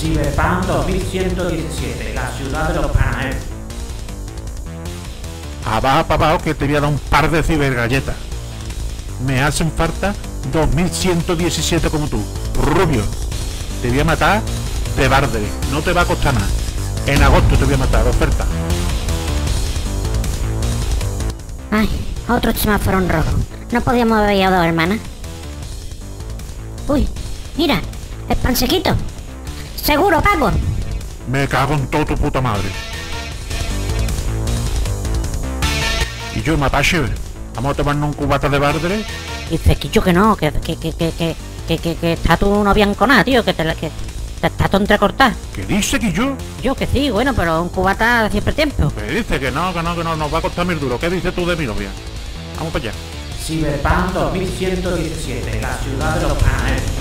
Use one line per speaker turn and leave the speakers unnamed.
Cyberpunk 2117, la ciudad de los Panameros.
Abajo para abajo que te voy a dar un par de cibergalletas. Me hacen falta 2117 como tú, rubio. Te voy a matar de barde, no te va a costar nada. En agosto te voy a matar, oferta.
Ay, otro semáforo en rojo. No podíamos haber ido dos, hermanas. Uy, mira, el pansejito. Seguro, Paco.
Me cago en todo tu puta madre. Y yo, Mapache, vamos a tomarnos un cubata de bardere.
Dice Quillo que no, que está tu novia enconada, tío, que está todo entrecortada.
¿Qué dice que yo?
Yo que sí, bueno, pero un cubata siempre tiempo.
Me dice que no, nos va a costar 1000 duros. ¿Qué dices tú de mi novia? Vamos para allá.
Cyberpunk 2117, la ciudad de los Panameros.